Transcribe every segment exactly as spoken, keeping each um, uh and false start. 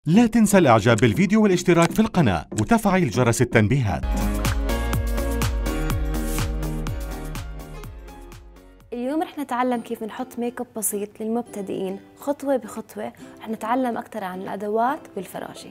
لا تنسى الاعجاب بالفيديو والاشتراك في القناة وتفعيل جرس التنبيهات. اليوم رح نتعلم كيف نحط ميك اب بسيط للمبتدئين خطوة بخطوة. رح نتعلم أكثر عن الأدوات والفراشة.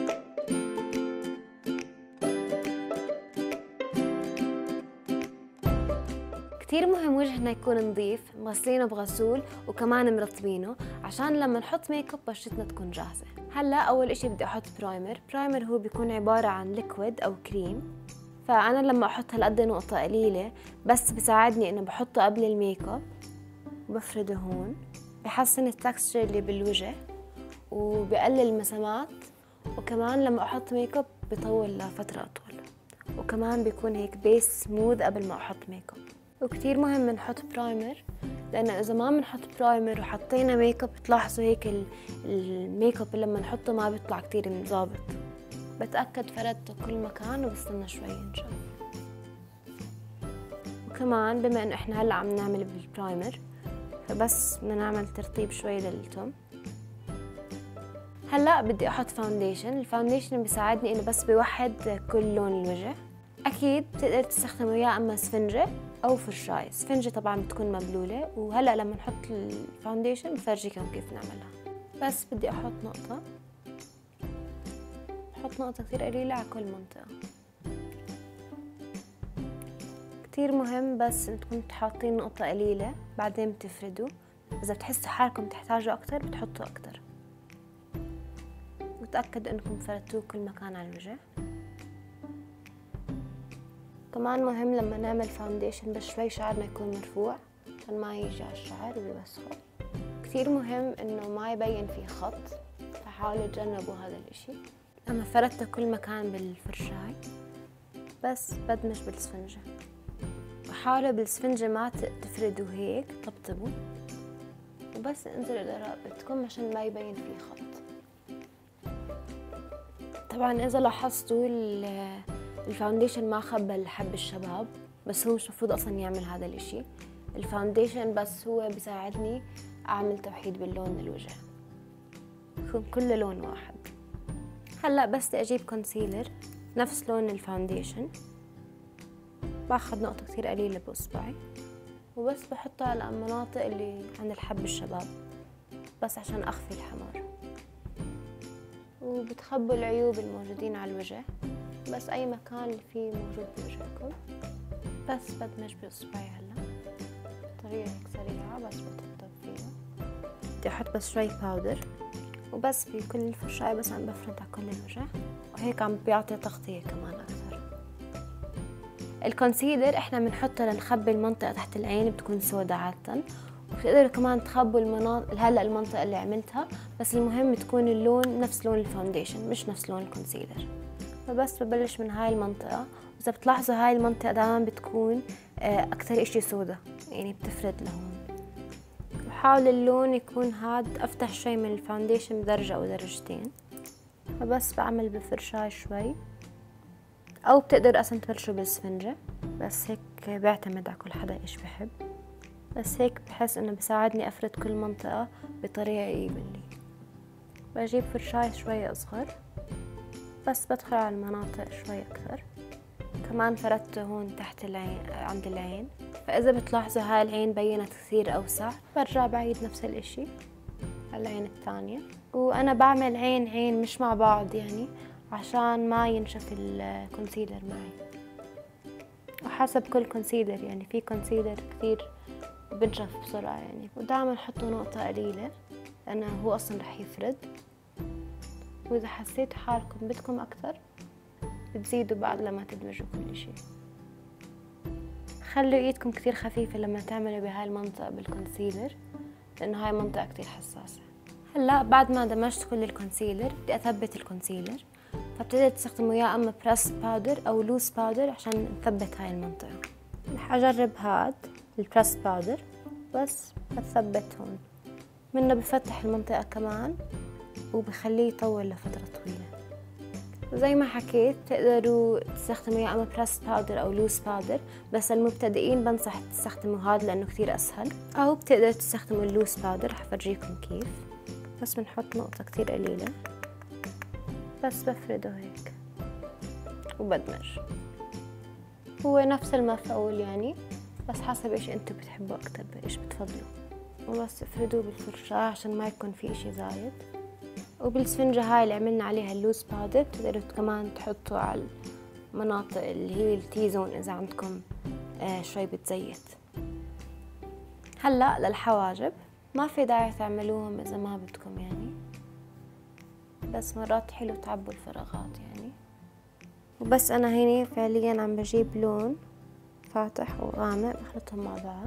كتير مهم وجهنا يكون نظيف، مغسلينه بغسول وكمان مرطبينه عشان لما نحط ميك اب بشرتنا تكون جاهزة. هلا أول إشي بدي أحط برايمر. برايمر هو بيكون عبارة عن ليكويد أو كريم، فأنا لما أحط هالقد نقطة قليلة بس بساعدني إنه بحطه قبل الميك اب وبفرده هون، بحسن التكستشر اللي بالوجه وبقلل المسامات، وكمان لما أحط ميك اب بيطول لفترة أطول، وكمان بيكون هيك بيس سموث قبل ما أحط ميك اب. وكتير مهم نحط برايمر، لأنه إذا ما بنحط برايمر وحطينا ميك اب بتلاحظوا هيك الميك اب لما نحطه ما بيطلع كتير مظابط. بتأكد فردته كل مكان وبستنى شوي ينشف. وكمان بما إنه إحنا هلا عم نعمل بالبرايمر فبس بدنا نعمل ترطيب شوي للتم. هلا بدي أحط فاونديشن. الفاونديشن بيساعدني إنه بس بيوحد كل لون الوجه. أكيد بتقدر تستخدموا يا أما سفنجة أو فرشاية. سفنجة طبعا بتكون مبلولة، وهلا لما نحط الفاونديشن بفرجيكم كيف نعملها. بس بدي أحط نقطة، بحط نقطة كتير قليلة على كل منطقة. كتير مهم بس انكم تحطين نقطة قليلة بعدين بتفردوا. إذا بتحسوا حالكم تحتاجوا أكتر بتحطوا أكتر، وتأكدوا انكم فردتوه كل مكان على الوجه. كمان مهم لما نعمل فاونديشن بس شوي شعرنا يكون مرفوع عشان ما يجي على الشعر ويوسخه. كتير مهم انه ما يبين فيه خط، فحاولوا تجنبوا هذا الاشي. لما فردته كل مكان بالفرشاي بس بدمج بالسفنجة، وحاولوا بالسفنجة ما تفردوا هيك، طبطبوا وبس انزلوا لرقبتكم عشان ما يبين فيه خط. طبعا اذا لاحظتوا الفاونديشن ما خبى حب الشباب، بس هو مش مفروض اصلا يعمل هذا الاشي. الفاونديشن بس هو بيساعدني اعمل توحيد باللون الوجه، يكون كل لون واحد. هلا بس بدي اجيب كونسيلر نفس لون الفاونديشن، باخذ نقطة كتير قليلة باصبعي وبس بحطها على المناطق اللي عند الحب الشباب بس عشان اخفي الحمار، وبتخبوا العيوب الموجودين على الوجه، بس اي مكان اللي فيه موجود بوجهكم. بس بدمج باصبعي هلا بطريقة هيك سريعة، بس بطبطب فيها. بدي احط بس شوي باودر وبس بكل الفرشاية بس عم بفرد على كل الوجه، وهيك عم بيعطي تغطية كمان أكثر. الكونسيلر احنا بنحطه لنخبي المنطقة تحت العين بتكون سوداء عادة، وبتقدروا كمان تخبوا المناطق هلا المنطقة اللي عملتها، بس المهم تكون اللون نفس لون الفاونديشن مش نفس لون الكونسيلر. فبس ببلش من هاي المنطقة، وإذا بتلاحظوا هاي المنطقة دائما بتكون أكثر إشي سوداء، يعني بتفرد لهون. وحاول اللون يكون هاد أفتح شوي من الفاونديشن بدرجة أو درجتين. فبس بعمل بفرشاي شوي، أو بتقدر أصلا تبلشوا بالسفنجة، بس هيك بيعتمد على كل حدا إيش بحب. بس هيك بحس إنه بساعدني أفرد كل منطقة بطريقة إيفنلي. بجيب فرشاي شوي أصغر بس بدخل على المناطق شوي أكثر. كمان فردته هون تحت العين عند العين، فإذا بتلاحظوا هاي العين بينت كثير أوسع برجع بعيد نفس الإشي على العين الثانية. وأنا بعمل عين عين مش مع بعض يعني عشان ما ينشف الكونسيلر معي، وحسب كل كونسيلر يعني في كونسيلر كثير بنشف بسرعة يعني. ودائما حطوا نقطة قليلة لأنه هو أصلا رح يفرد، وإذا حسيتوا حالكم بدكم أكثر بتزيدوا بعد لما تدمجوا كل شيء. خلوا ايدكم كتير خفيفة لما تعملوا بهاي المنطقة بالكونسيلر لأنه هاي منطقة كتير حساسة. هلا بعد ما دمجت كل الكونسيلر بدي أثبت الكونسيلر، فبتقدر تستخدموا يا أما بريس باودر أو لوس باودر عشان نثبت هاي المنطقة. رح أجرب هاد البريس باودر بس بثبت هون منه، بفتح المنطقة كمان وبخليه يطول لفترة طويلة. زي ما حكيت تقدروا تستخدموا يا اما بريس باودر او لوس باودر، بس المبتدئين بنصح تستخدموا هذا لانه كثير اسهل، او بتقدروا تستخدموا اللوس باودر. رح افرجيكم كيف. بس بنحط نقطة كثير قليلة بس بفرده هيك وبدمج. هو نفس المفعول يعني، بس حسب ايش انتو بتحبوا اكتر، ايش بتفضلوا. وبس افردوه بالفرشاة عشان ما يكون في اشي زايد. وبالسفنجة هاي اللي عملنا عليها اللوز باودر بتقدروا كمان تحطوا على المناطق اللي هي التي زون اذا عندكم آه شوي بتزيت. هلا للحواجب ما في داعي تعملوهم اذا ما بدكم يعني، بس مرات حلو تعبوا الفراغات يعني. وبس انا هنا فعليا عم بجيب لون فاتح وغامق بخلطهم مع بعض،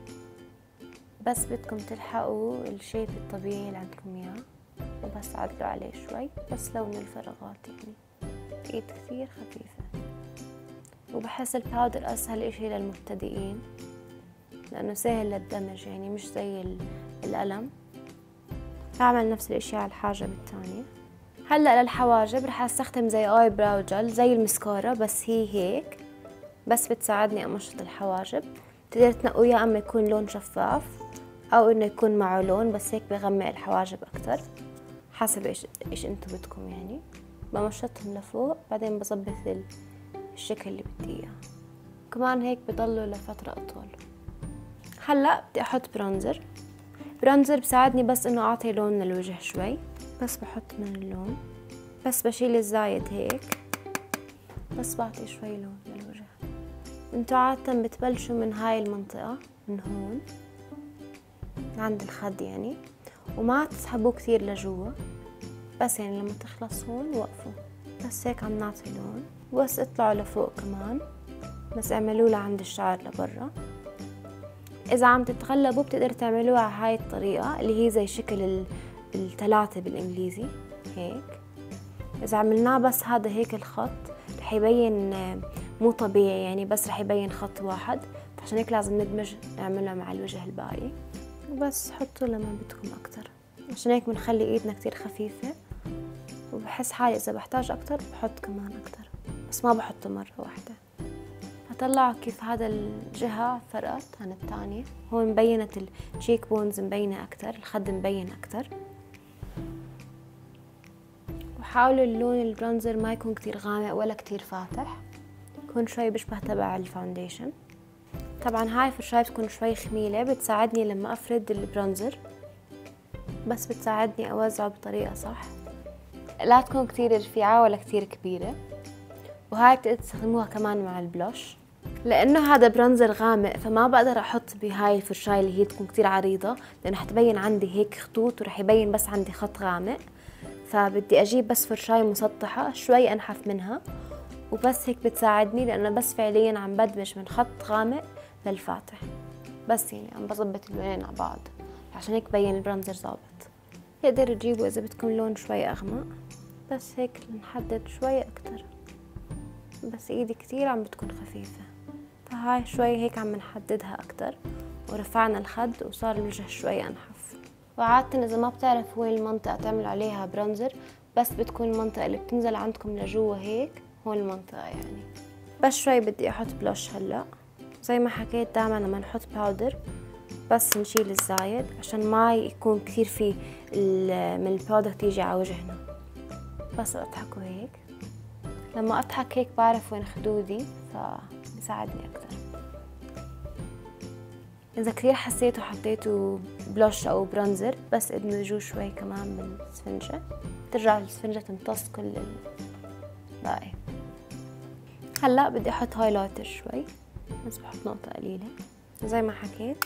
بس بدكم تلحقوا الشيب الطبيعي اللي عندكم اياه، وبس عدلوا عليه شوي بس لون الفراغات يعني. ايد كثير خفيفة. وبحس الباودر اسهل اشي للمبتدئين لانه سهل للدمج يعني، مش زي القلم. هعمل نفس الاشي على الحاجب الثانية. هلا للحواجب رح استخدم زي اي براو جل زي المسكارة، بس هي هيك بس بتساعدني امشط الحواجب. تقدر تنقوا يا اما يكون لون شفاف او انه يكون معه لون بس هيك بغمق الحواجب اكتر، حسب ايش ايش انتو بدكم يعني. بمشطهم لفوق بعدين بظبط الشكل اللي بدي اياه، كمان هيك بضلوا لفترة اطول. هلا بدي احط برونزر. برونزر بساعدني بس انه اعطي لون للوجه شوي، بس بحط من اللون، بس بشيل الزايد هيك، بس بعطي شوي لون للوجه. انتو عادة بتبلشوا من هاي المنطقة من هون عند الخد يعني، وما تسحبوه كثير لجوا، بس يعني لما تخلص هون وقفوا، بس هيك عم نعطي لون. بس اطلعوا لفوق كمان، بس اعملوه لعند الشعر لبرا. اذا عم تتغلبوا بتقدر تعملوها على هاي الطريقة اللي هي زي شكل الثلاثة بالانجليزي هيك. اذا عملناه بس هذا هيك الخط رح يبين مو طبيعي يعني، بس رح يبين خط واحد، عشان هيك لازم ندمج نعملها مع الوجه الباقي. وبس حطوا لما بدكم اكتر، عشان هيك بنخلي ايدنا كتير خفيفة. وبحس حالي اذا بحتاج اكتر بحط كمان اكتر، بس ما بحطه مرة واحدة. هطلعوا كيف هذا الجهة فرقت عن الثانية. هون مبينت التشيك بونز مبينة اكتر، الخد مبين اكتر. وحاولوا اللون البرونزر ما يكون كتير غامق ولا كتير فاتح، يكون شوي بيشبه تبع الفاونديشن. طبعا هاي فرشاية بتكون شوي خميلة، بتساعدني لما افرد البرونزر، بس بتساعدني اوزعه بطريقة صح، لا تكون كتير رفيعة ولا كتير كبيرة. وهاي بتقدروا تستخدموها كمان مع البلوش، لانه هذا برونزر غامق فما بقدر احط بهاي الفرشاية اللي هي تكون كتير عريضة، لانه حتبين عندي هيك خطوط ورح يبين بس عندي خط غامق. فبدي اجيب بس فرشاية مسطحة شوي انحف منها، وبس هيك بتساعدني، لانه بس فعليا عم بدمج من خط غامق للفاتح، بس يعني عم بظبط اللونين على بعض، عشان هيك بين البرونزر ظابط. تقدروا تجيبوا اذا بدكم لون شوي اغمق، بس هيك نحدد شوي اكتر، بس ايدي كتير عم بتكون خفيفة، فهاي شوي هيك عم نحددها اكتر. ورفعنا الخد وصار الوجه شوي انحف. وعادة اذا ما بتعرفوا وين المنطقة تعملوا عليها برونزر، بس بتكون المنطقة اللي بتنزل عندكم لجوا هيك، هون المنطقة يعني. بس شوي بدي احط بلوش. هلا زي ما حكيت دائما لما نحط باودر بس نشيل الزايد عشان ما يكون كثير في من البرودكت يجي على وجهنا. بس اضحكوا هيك، لما اضحك هيك بعرف وين خدودي، فبيساعدني اكثر. اذا كثير حسيتوا حطيتوا بلوش او برونزر، بس ادمجوه شوي كمان بالسفنجة، ترجع السفنجة تمتص كل الباقي. هلا بدي احط هايلايتر شوي، بس بحط نقطة قليلة زي ما حكيت،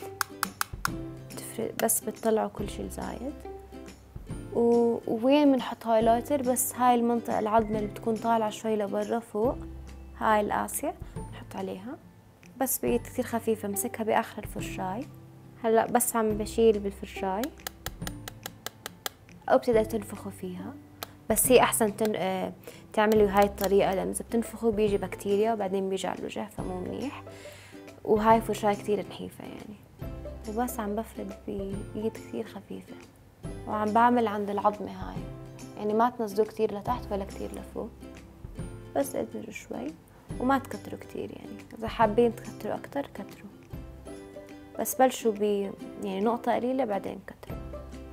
بس بتطلعوا كل شي الزايد. ووين بنحط هايلايتر؟ بس هاي المنطقة العظمة اللي بتكون طالعة شوي لبرا فوق، هاي القاسية بنحط عليها، بس بإيد كتير خفيفة امسكها بآخر الفرشاي. هلا بس عم بشيل بالفرشاي، أو بتقدر تنفخوا فيها، بس هي أحسن تن... آه... تعملوا هاي الطريقة، لأن إذا بتنفخوا بيجي بكتيريا وبعدين بيجي على الوجه، فمو منيح. وهاي فرشاي كتير نحيفة يعني. وبس عم بفرد بإيد كتير خفيفة، وعم بعمل عند العظمة هاي، يعني ما تنزلوا كتير لتحت ولا كتير لفوق، بس ادمجوا شوي وما تكتروا كتير يعني. إذا حابين تكتروا أكتر كتروا، بس بلشوا ب يعني نقطة قليلة بعدين كتروا.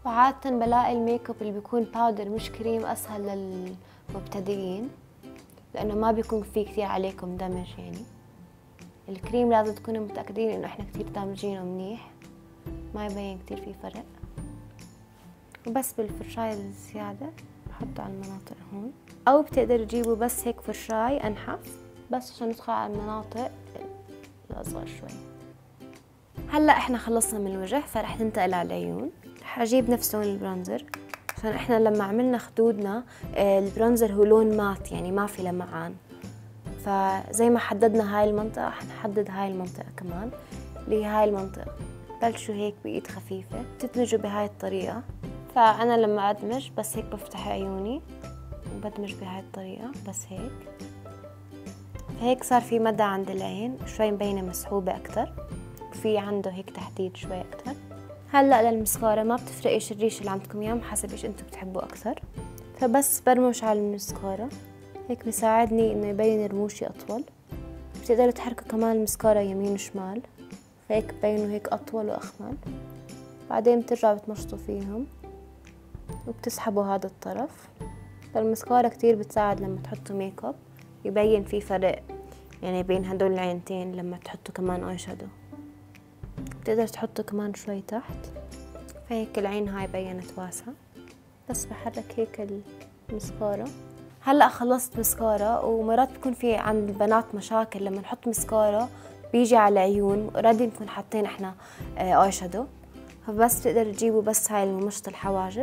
فعادة بلاقي الميك اب اللي بيكون باودر مش كريم أسهل للمبتدئين، لأنه ما بيكون فيه كتير عليكم دمج. يعني الكريم لازم تكونوا متأكدين إنه إحنا كتير دامجينه منيح، ما يبين كتير في فرق. وبس بالفرشاية الزيادة بحطه على المناطق هون، أو بتقدروا تجيبوا بس هيك فرشاي أنحف بس عشان ندخل على المناطق الأصغر شوي. هلا إحنا خلصنا من الوجه، فرح ننتقل على العيون. رح أجيب نفس لون البرونزر عشان إحنا لما عملنا خدودنا البرونزر هو لون مات، يعني ما في لمعان، فزي ما حددنا هاي المنطقة حنحدد هاي المنطقة كمان اللي هي هاي المنطقة. بلشوا هيك بإيد خفيفة تدمجوا بهاي الطريقة. فأنا لما أدمج بس هيك بفتح عيوني وبدمج بهاي الطريقة بس هيك. هيك صار في مدى عند العين شوي مبينة مسحوبة أكتر، وفي عنده هيك تحديد شوي أكتر. هلأ للمسكارا ما بتفرق إيش الريش اللي عندكم إياه، حسب إيش أنتوا بتحبوا أكثر. فبس برمش على المسكارا هيك بيساعدني إنه يبين رموشي أطول. بتقدروا تحركوا كمان المسكارا يمين وشمال فهيك بينوا هيك أطول وأخمل. بعدين بترجعوا بتمشطوا فيهم وبتسحبوا هذا الطرف. فالمسكارا كتير بتساعد لما تحطوا ميك اب يبين في فرق يعني بين هدول العينتين. لما تحطوا كمان اي شادو بتقدر تحطوا كمان شوي تحت، فهيك العين هاي بينت واسعة. بس بحرك هيك المسكارا. هلا خلصت مسكارا، ومرات بكون في عند البنات مشاكل لما نحط مسكارا بيجي على العيون اوريدي نكون حاطين احنا اي شادو، فبس بتقدروا تجيبوا بس هاي الممشط الحواجب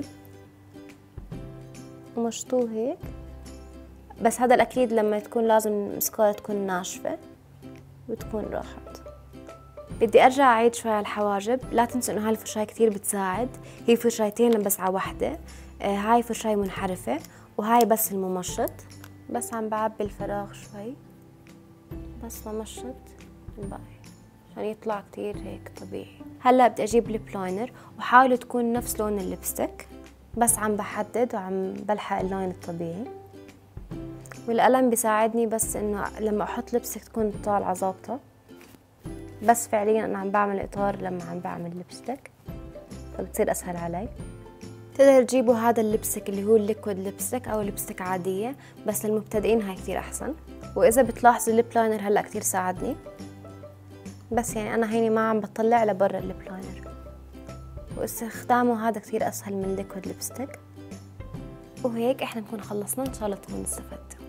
ومشطوه هيك. بس هذا الأكيد لما تكون لازم المسكارا تكون ناشفة وتكون راحت. بدي أرجع أعيد شوي على الحواجب. لا تنسوا إنه هاي الفرشاية كتير بتساعد، هي فرشايتين بس على وحدة. آه هاي فرشاية منحرفة وهاي بس الممشط. بس عم بعبي الفراغ شوي بس بمشط الباقي عشان يطلع كتير هيك طبيعي. هلا بدي أجيب ليب لاينر وحاولوا تكون نفس لون الليبستيك، بس عم بحدد وعم بلحق اللون الطبيعي. والقلم بيساعدني بس انه لما احط لبستك تكون طالعه ظابطه، بس فعليا انا عم بعمل اطار لما عم بعمل لبستك فبتصير اسهل علي. تقدر تجيبوا هذا اللبستك اللي هو الليكويد لبستك او لبستك عاديه، بس للمبتدئين هاي كتير احسن. واذا بتلاحظوا الليب لاينر هلا كتير ساعدني، بس يعني انا هيني ما عم بطلع لبرا الليب لاينر، واستخدامه هذا كتير اسهل من الليكويد لبستك. وهيك احنا نكون خلصنا، ان شاء الله تكونوا استفدتوا.